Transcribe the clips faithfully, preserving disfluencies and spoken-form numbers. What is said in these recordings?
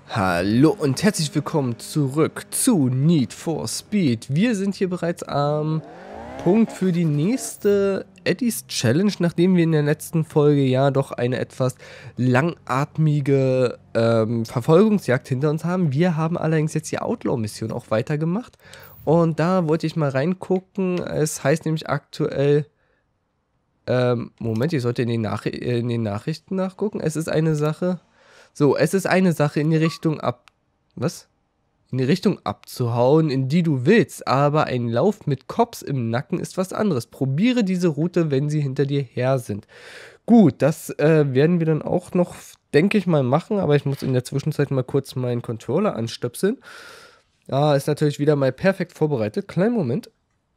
Hallo und herzlich willkommen zurück zu Need for Speed. Wir sind hier bereits am Punkt für die nächste Eddie's Challenge, nachdem wir in der letzten Folge ja doch eine etwas langatmige ähm, Verfolgungsjagd hinter uns haben. Wir haben allerdings jetzt die Outlaw-Mission auch weitergemacht und da wollte ich mal reingucken. Es heißt nämlich aktuell, ähm, Moment, ich sollte in den, Nachri in den Nachrichten nachgucken. Es ist eine Sache... So, es ist eine Sache, in die Richtung ab... Was? In die Richtung abzuhauen, in die du willst, aber ein Lauf mit Cops im Nacken ist was anderes. Probiere diese Route, wenn sie hinter dir her sind. Gut, das äh, werden wir dann auch noch, denke ich mal, machen, aber ich muss in der Zwischenzeit mal kurz meinen Controller anstöpseln. Ja, ist natürlich wieder mal perfekt vorbereitet. Kleinen Moment.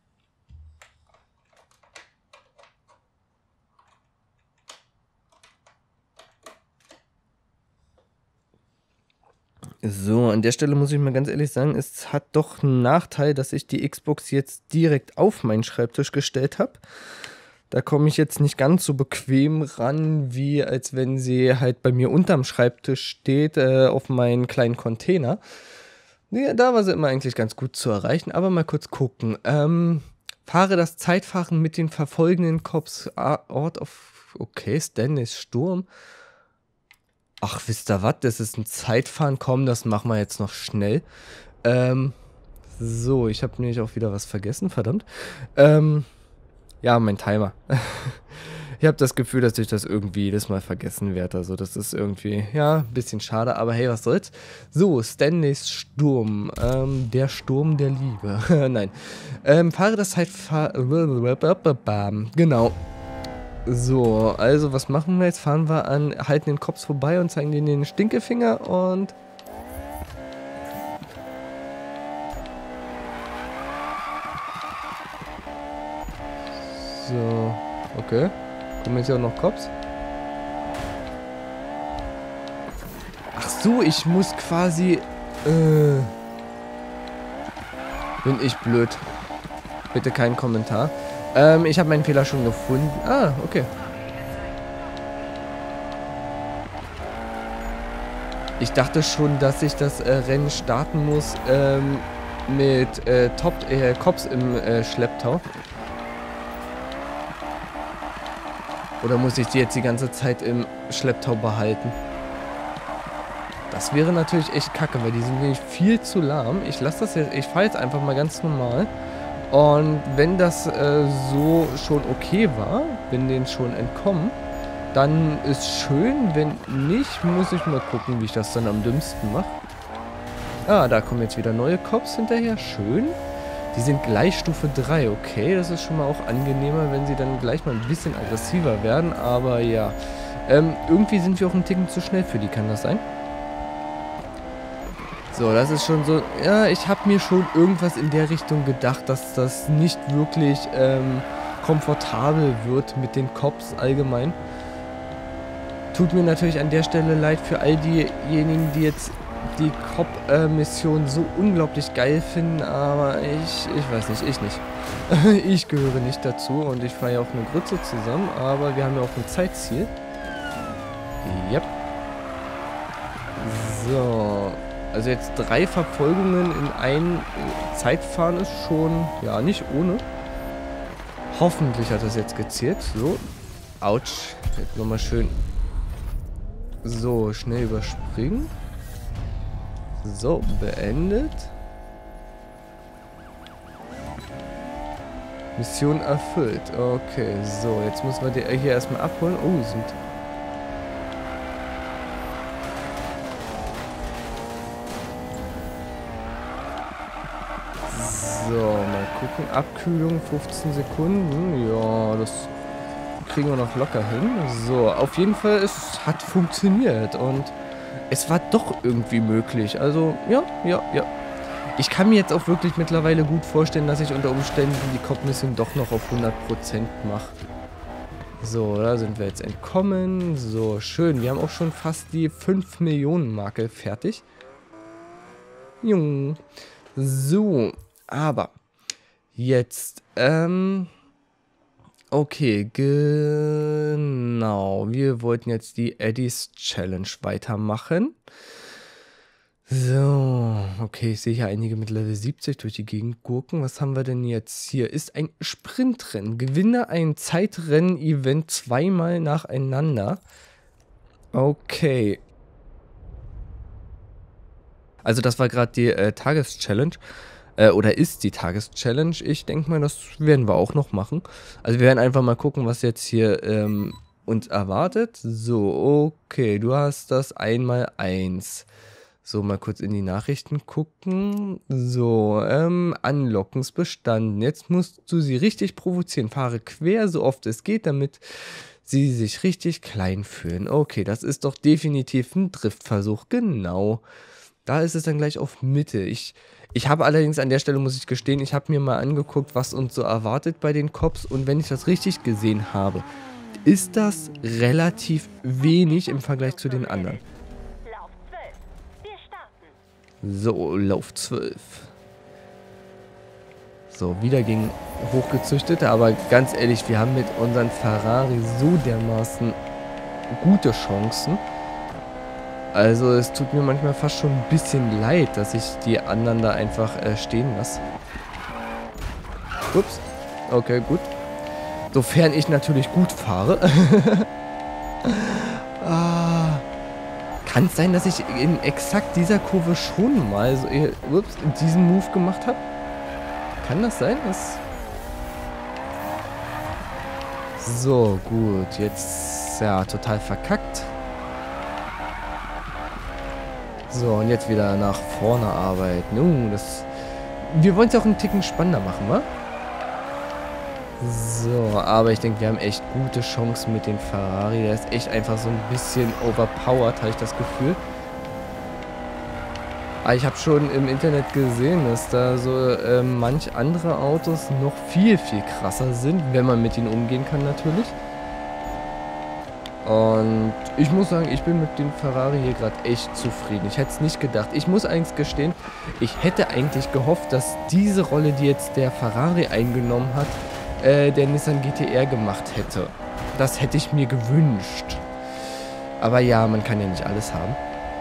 So, an der Stelle muss ich mal ganz ehrlich sagen, es hat doch einen Nachteil, dass ich die Xbox jetzt direkt auf meinen Schreibtisch gestellt habe. Da komme ich jetzt nicht ganz so bequem ran, wie als wenn sie halt bei mir unterm Schreibtisch steht, äh, auf meinen kleinen Container. Nee, da war sie immer eigentlich ganz gut zu erreichen, aber mal kurz gucken. Ähm, fahre das Zeitfahren mit den verfolgenden Cops, ah, Ort auf, okay, Stannis Sturm. Ach, wisst ihr was? Das ist ein Zeitfahren. Komm, das machen wir jetzt noch schnell. Ähm, so, ich habe nämlich auch wieder was vergessen, verdammt. Ähm, ja, mein Timer. Ich habe das Gefühl, dass ich das irgendwie jedes Mal vergessen werde. Also das ist irgendwie, ja, ein bisschen schade, aber hey, was soll's. So, Stanleys Sturm. Ähm, der Sturm der Liebe. Nein. Ähm, fahre das Zeitfahren... Genau. So, also was machen wir jetzt? Fahren wir an, halten den Cops vorbei und zeigen denen den Stinkefinger und... So, okay. Kommen jetzt hier auch noch Cops? Ach so, ich muss quasi... Äh, bin ich blöd. Bitte keinen Kommentar. Ähm, ich habe meinen Fehler schon gefunden. Ah, okay. Ich dachte schon, dass ich das äh, Rennen starten muss ähm, mit äh, Top äh, Cops im äh, Schlepptau. Oder muss ich die jetzt die ganze Zeit im Schlepptau behalten? Das wäre natürlich echt kacke, weil die sind nämlich viel zu lahm. Ich lasse das jetzt, ich fahre jetzt einfach mal ganz normal. Und wenn das äh, so schon okay war, bin denen schon entkommen, dann ist schön. Wenn nicht, muss ich mal gucken, wie ich das dann am dümmsten mache. Ah, da kommen jetzt wieder neue Cops hinterher. Schön. Die sind gleich Stufe drei. Okay, das ist schon mal auch angenehmer, wenn sie dann gleich mal ein bisschen aggressiver werden. Aber ja, ähm, irgendwie sind wir auch einen Ticken zu schnell für die. Kann das sein? So, das ist schon so, ja, ich habe mir schon irgendwas in der Richtung gedacht, dass das nicht wirklich ähm, komfortabel wird mit den Cops allgemein. Tut mir natürlich an der Stelle leid für all diejenigen, die jetzt die Cop-Mission so unglaublich geil finden, aber ich, ich weiß nicht, ich nicht. Ich gehöre nicht dazu und ich fahre ja auch eine Grütze zusammen, aber wir haben ja auch ein Zeitziel. Yep. So... Also jetzt drei Verfolgungen in ein Zeitfahren ist schon, ja, nicht ohne. Hoffentlich hat das jetzt gezählt. So. Autsch. Jetzt nochmal schön. So, schnell überspringen. So, beendet. Mission erfüllt. Okay, so. Jetzt müssen wir die hier erstmal abholen. Oh, sind... So, mal gucken. Abkühlung fünfzehn Sekunden. Ja, das kriegen wir noch locker hin. So, auf jeden Fall, es hat funktioniert und es war doch irgendwie möglich. Also, ja, ja, ja. Ich kann mir jetzt auch wirklich mittlerweile gut vorstellen, dass ich unter Umständen die Cop-Mission doch noch auf hundert Prozent mache. So, da sind wir jetzt entkommen. So, schön. Wir haben auch schon fast die fünf Millionen Marke fertig. Jung. So. Aber jetzt, ähm, okay, genau. Wir wollten jetzt die Eddie's Challenge weitermachen. So, okay, ich sehe hier einige mit Level siebzig durch die Gegend gurken. Was haben wir denn jetzt hier? Ist ein Sprintrennen. Gewinne ein Zeitrennen-Event zweimal nacheinander. Okay. Also das war gerade die äh, Tageschallenge. Äh, oder ist die Tageschallenge. Ich denke mal, das werden wir auch noch machen. Also wir werden einfach mal gucken, was jetzt hier ähm, uns erwartet. So, okay, du hast das einmal eins. So, mal kurz in die Nachrichten gucken. So, ähm, Anlocken ist bestanden. Jetzt musst du sie richtig provozieren. Fahre quer, so oft es geht, damit sie sich richtig klein fühlen. Okay, das ist doch definitiv ein Driftversuch. Genau. Da ist es dann gleich auf Mitte. Ich, ich habe allerdings an der Stelle, muss ich gestehen, ich habe mir mal angeguckt, was uns so erwartet bei den Cops. Und wenn ich das richtig gesehen habe, ist das relativ wenig im Vergleich zu den anderen. So, Lauf zwölf. So, wieder gegen Hochgezüchtete, aber ganz ehrlich, wir haben mit unseren Ferrari so dermaßen gute Chancen. Also es tut mir manchmal fast schon ein bisschen leid, dass ich die anderen da einfach äh, stehen lasse. Ups. Okay, gut. Sofern ich natürlich gut fahre. ah... Kann es sein, dass ich in exakt dieser Kurve schon mal so, äh, ups, diesen Move gemacht habe? Kann das sein? Das so, gut. Jetzt, ja, total verkackt. So, und jetzt wieder nach vorne arbeiten. Uh, das, wir wollen es ja auch einen Ticken spannender machen, wa? So, aber ich denke, wir haben echt gute Chancen mit dem Ferrari. Der ist echt einfach so ein bisschen overpowered, habe ich das Gefühl. Aber ich habe schon im Internet gesehen, dass da so äh, manch andere Autos noch viel, viel krasser sind, wenn man mit ihnen umgehen kann natürlich. Und ich muss sagen, ich bin mit dem Ferrari hier gerade echt zufrieden. Ich hätte es nicht gedacht. Ich muss eigentlich gestehen, ich hätte eigentlich gehofft, dass diese Rolle, die jetzt der Ferrari eingenommen hat, Äh, der Nissan G T R gemacht hätte. Das hätte ich mir gewünscht. Aber ja, man kann ja nicht alles haben.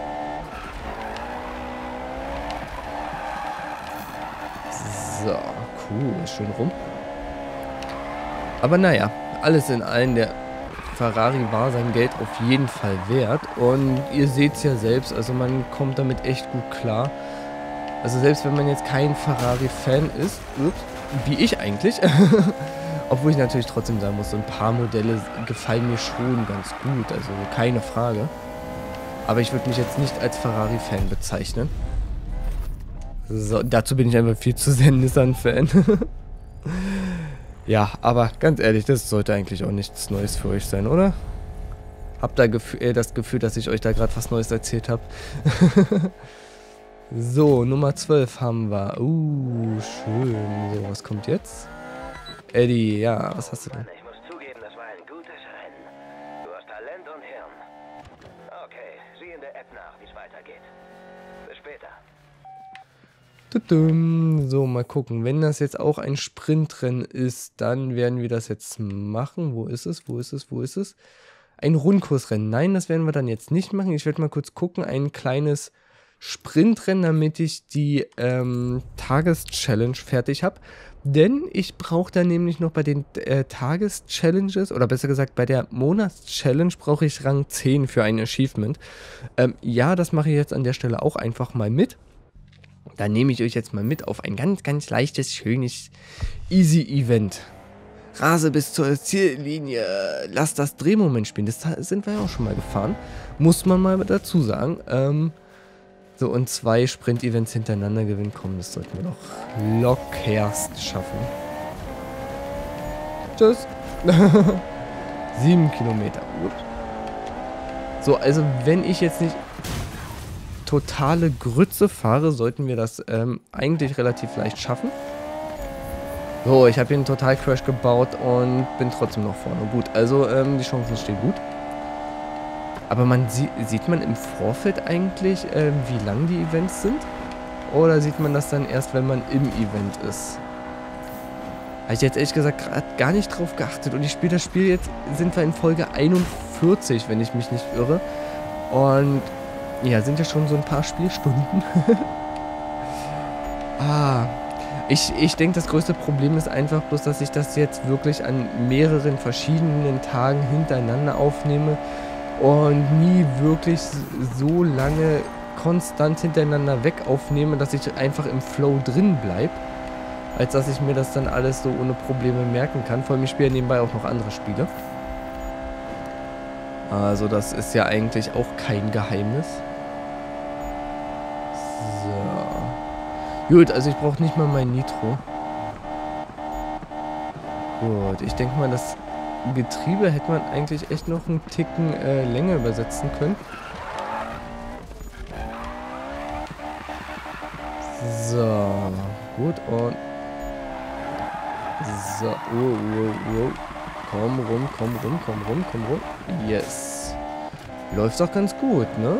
So, cool, schön rum. Aber naja, alles in allem, der Ferrari war sein Geld auf jeden Fall wert. Und ihr seht es ja selbst, also man kommt damit echt gut klar. Also selbst wenn man jetzt kein Ferrari-Fan ist, ups, wie ich eigentlich, obwohl ich natürlich trotzdem sagen muss, so ein paar Modelle gefallen mir schon ganz gut, also keine Frage. Aber ich würde mich jetzt nicht als Ferrari-Fan bezeichnen. So, dazu bin ich einfach viel zu sehr Nissan-Fan. Ja, aber ganz ehrlich, das sollte eigentlich auch nichts Neues für euch sein, oder? Habt da äh, das Gefühl, dass ich euch da gerade was Neues erzählt habe? So, Nummer zwölf haben wir. Uh, schön. So, was kommt jetzt? Eddie, ja, was hast du denn? Ich muss zugeben, das war ein gutes Rennen. Du hast Talent und Hirn. Okay, sieh in der App nach, wie es weitergeht. Bis später. Tudum. So, mal gucken. Wenn das jetzt auch ein Sprintrennen ist, dann werden wir das jetzt machen. Wo ist es? Wo ist es? Wo ist es? Ein Rundkursrennen. Nein, das werden wir dann jetzt nicht machen. Ich werde mal kurz gucken. Ein kleines Sprintrennen, damit ich die ähm, Tageschallenge fertig habe. Denn ich brauche da nämlich noch bei den äh, Tageschallenges, oder besser gesagt bei der Monatschallenge brauche ich Rang zehn für ein Achievement. Ähm, ja, das mache ich jetzt an der Stelle auch einfach mal mit. Da nehme ich euch jetzt mal mit auf ein ganz, ganz leichtes, schönes, easy Event. Rase bis zur Ziellinie, lass das Drehmoment spielen. Das sind wir ja auch schon mal gefahren. Muss man mal dazu sagen. Ähm, so, und zwei Sprint-Events hintereinander gewinnen. Komm, das sollten wir doch lockerst schaffen. Tschüss. Sieben Kilometer. Ups. So, also wenn ich jetzt nicht totale Grütze fahre, sollten wir das ähm, eigentlich relativ leicht schaffen. So, ich habe hier einen Total-Crash gebaut und bin trotzdem noch vorne. Gut, also ähm, die Chancen stehen gut. Aber man sie sieht man im Vorfeld eigentlich, ähm, wie lang die Events sind? Oder sieht man das dann erst, wenn man im Event ist? Habe ich jetzt ehrlich gesagt gerade gar nicht drauf geachtet. Und ich spiele das Spiel jetzt, sind wir in Folge einundvierzig, wenn ich mich nicht irre. Und ja, sind ja schon so ein paar Spielstunden. ah, ich, ich denke, das größte Problem ist einfach bloß, dass ich das jetzt wirklich an mehreren verschiedenen Tagen hintereinander aufnehme und nie wirklich so lange konstant hintereinander weg aufnehme, dass ich einfach im Flow drin bleibe, als dass ich mir das dann alles so ohne Probleme merken kann. Vor allem, ich spiele ja nebenbei auch noch andere Spiele. Also das ist ja eigentlich auch kein Geheimnis. So. Gut, also ich brauche nicht mal mein Nitro. Gut, ich denke mal, das Getriebe hätte man eigentlich echt noch einen Ticken äh, länger übersetzen können. So, gut und so, oh, oh, oh. Komm rum, komm rum, komm rum, komm rum. Yes. Läuft doch ganz gut, ne?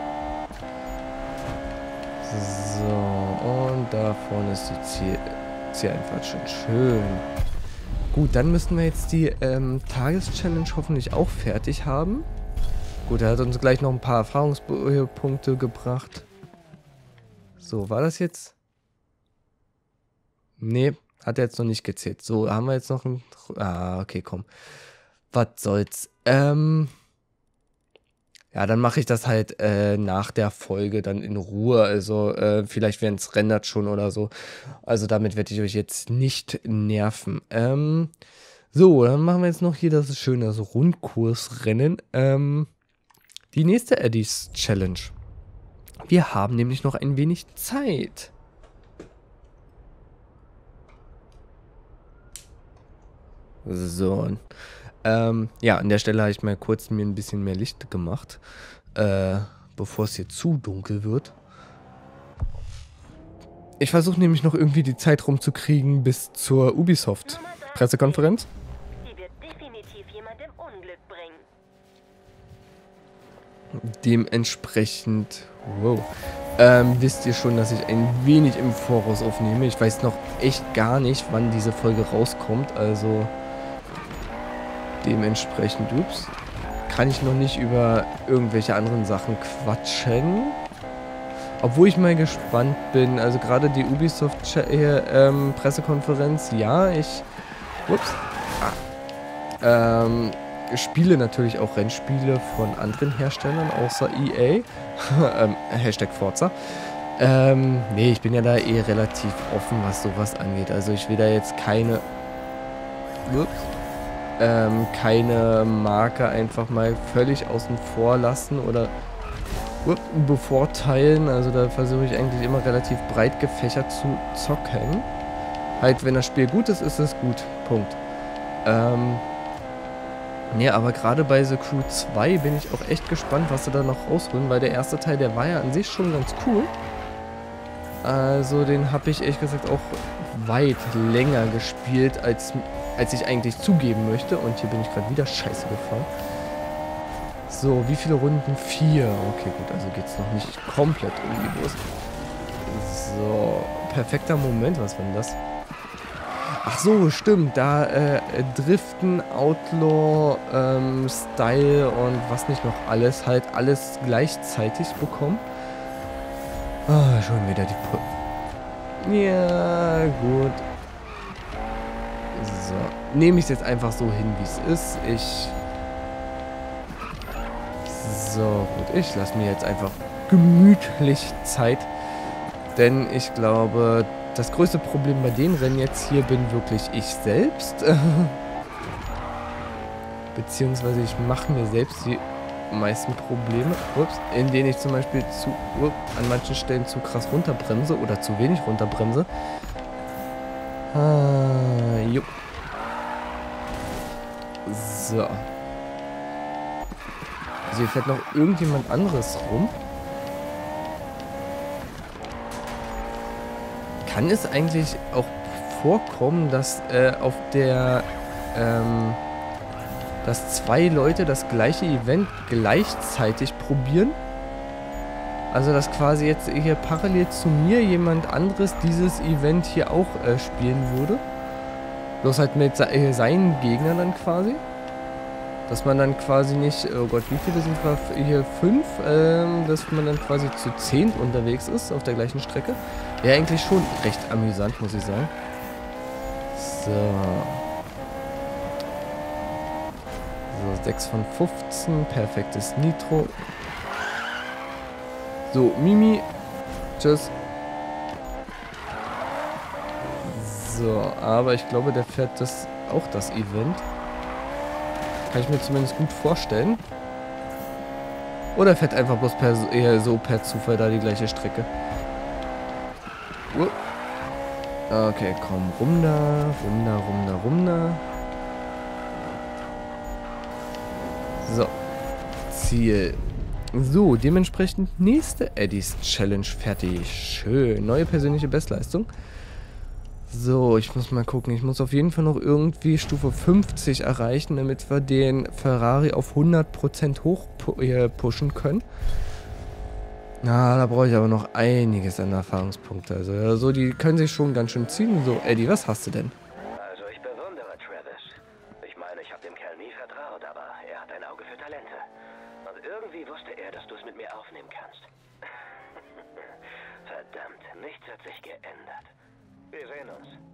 So, und da vorne ist die Ziel Zieleinfahrt schon schön. Gut, dann müssten wir jetzt die ähm, Tageschallenge hoffentlich auch fertig haben. Gut, er hat uns gleich noch ein paar Erfahrungspunkte gebracht. So, war das jetzt? Nee, hat er jetzt noch nicht gezählt. So, haben wir jetzt noch ein... Ah, okay, komm. Was soll's. Ähm... Ja, dann mache ich das halt äh, nach der Folge dann in Ruhe. Also äh, vielleicht, wenn es rendert schon oder so. Also damit werde ich euch jetzt nicht nerven. Ähm, so, dann machen wir jetzt noch hier das schöne das Rundkursrennen. Ähm, die nächste Eddies Challenge. Wir haben nämlich noch ein wenig Zeit. So, ähm, ja, an der Stelle habe ich mal kurz mir ein bisschen mehr Licht gemacht, äh, bevor es hier zu dunkel wird. Ich versuche nämlich noch irgendwie die Zeit rumzukriegen bis zur Ubisoft-Pressekonferenz. Die wird definitiv jemand im Unglück bringen. Dementsprechend, wow, ähm, wisst ihr schon, dass ich ein wenig im Voraus aufnehme. Ich weiß noch echt gar nicht, wann diese Folge rauskommt, also... Dementsprechend, ups, kann ich noch nicht über irgendwelche anderen Sachen quatschen. Obwohl ich mal gespannt bin, also gerade die Ubisoft-Pressekonferenz, ähm, ja, ich ups, ah, ähm, spiele natürlich auch Rennspiele von anderen Herstellern, außer E A, ähm, Hashtag Forza. Ähm, nee, ich bin ja da eh relativ offen, was sowas angeht, also ich will da jetzt keine... Ups. Ähm, keine Marke einfach mal völlig außen vor lassen oder uh, bevorteilen. Also da versuche ich eigentlich immer relativ breit gefächert zu zocken. Halt, wenn das Spiel gut ist, ist es gut. Punkt. Ähm, ja, aber gerade bei The Crew zwei bin ich auch echt gespannt, was sie da noch rausholen, weil der erste Teil, der war ja an sich schon ganz cool. Also den habe ich ehrlich gesagt auch weit länger gespielt, als, als ich eigentlich zugeben möchte. Und hier bin ich gerade wieder scheiße gefahren. So, wie viele Runden? Vier. Okay, gut, also geht es noch nicht komplett um die Wurst. So, perfekter Moment. Was war denn das? Ach so, stimmt. Da äh, Driften, Outlaw, ähm, Style und was nicht noch alles. Halt alles gleichzeitig bekommen. Ah, schon wieder die... Pu ja, gut. So. Nehme ich es jetzt einfach so hin, wie es ist. Ich... So, gut. Ich lasse mir jetzt einfach gemütlich Zeit. Denn ich glaube, das größte Problem bei den Rennen jetzt hier bin wirklich ich selbst. Beziehungsweise ich mache mir selbst die meisten Probleme, ups, in denen ich zum Beispiel zu, ups, an manchen Stellen zu krass runterbremse oder zu wenig runterbremse. Ah, jupp. So. Also hier fährt noch irgendjemand anderes rum. Kann es eigentlich auch vorkommen, dass äh, auf der ähm, dass zwei Leute das gleiche Event gleichzeitig probieren? Also dass quasi jetzt hier parallel zu mir jemand anderes dieses Event hier auch äh, spielen würde? Bloß halt mit se äh, seinen Gegnern dann quasi? Dass man dann quasi nicht, oh Gott, wie viele sind wir hier? Fünf, ähm, dass man dann quasi zu zehn unterwegs ist auf der gleichen Strecke. Ja, eigentlich schon recht amüsant, muss ich sagen. So. So, sechs von fünfzehn, perfektes Nitro. So, Mimi, tschüss. So, aber ich glaube, der fährt das auch das Event. Kann ich mir zumindest gut vorstellen. Oder fährt einfach bloß per, eher so per Zufall da die gleiche Strecke. Uh. Okay, komm, rum da, rum da, rum da, rum da. So. Ziel. So, dementsprechend nächste Eddies Challenge fertig. Schön. Neue persönliche Bestleistung. So, ich muss mal gucken. Ich muss auf jeden Fall noch irgendwie Stufe fünfzig erreichen, damit wir den Ferrari auf hundert Prozent hoch pushen können. Na, da brauche ich aber noch einiges an Erfahrungspunkte. Also, also, die können sich schon ganz schön ziehen. So, Eddie, was hast du denn? Also, ich bewundere Travis. Ich meine, ich habe dem Kerl nie vertraut, aber er hat ein Auge für Talente. Und irgendwie wusste er, dass du es mit mir aufnehmen kannst. Verdammt, nichts hat sich geändert. Wir sehen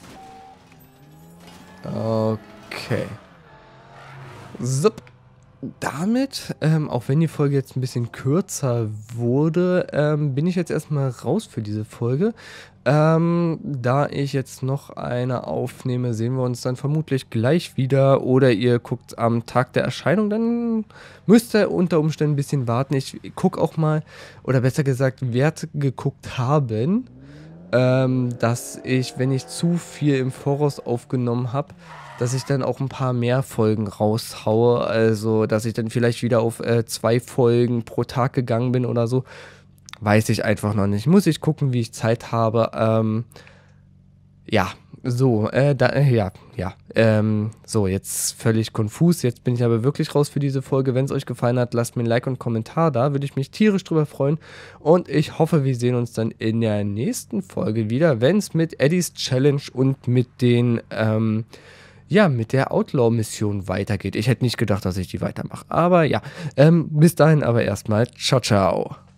uns. Okay. Sup. Damit, ähm, auch wenn die Folge jetzt ein bisschen kürzer wurde, ähm, bin ich jetzt erstmal raus für diese Folge. Ähm, da ich jetzt noch eine aufnehme, sehen wir uns dann vermutlich gleich wieder. Oder ihr guckt am Tag der Erscheinung, dann müsst ihr unter Umständen ein bisschen warten. Ich gucke auch mal, oder besser gesagt, werde geguckt haben, ähm, dass ich, wenn ich zu viel im Voraus aufgenommen habe, dass ich dann auch ein paar mehr Folgen raushaue, also dass ich dann vielleicht wieder auf äh, zwei Folgen pro Tag gegangen bin oder so, weiß ich einfach noch nicht. Muss ich gucken, wie ich Zeit habe. Ähm, ja, so, äh, da, äh, ja, ja, ähm, so, jetzt völlig konfus, jetzt bin ich aber wirklich raus für diese Folge. Wenn es euch gefallen hat, lasst mir ein Like und einen Kommentar da, würde ich mich tierisch drüber freuen und ich hoffe, wir sehen uns dann in der nächsten Folge wieder, wenn es mit Eddies Challenge und mit den, ähm, ja, mit der Outlaw-Mission weitergeht. Ich hätte nicht gedacht, dass ich die weitermache. Aber ja, ähm, bis dahin aber erstmal. Ciao, ciao.